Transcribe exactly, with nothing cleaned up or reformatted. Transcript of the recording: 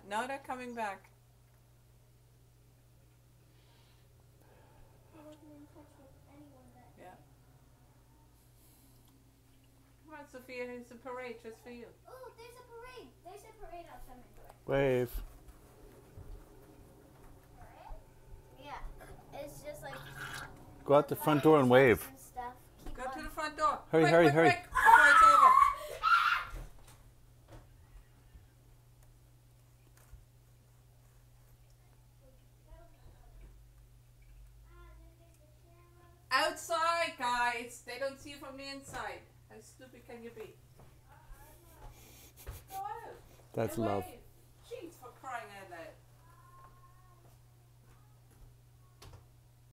now they're coming back. Yeah. Come on, Sophia, there's a parade just for you. Oh, there's a parade. There's a parade outside my door. Wave. Yeah, it's just like... Go out the front door and wave. And stuff. Keep Go on. to the front door. Hurry, quick, hurry, quick, hurry. quick, before it's over. Outside, guys. They don't see you from the inside. How stupid can you be? Go out. That's Get love. away.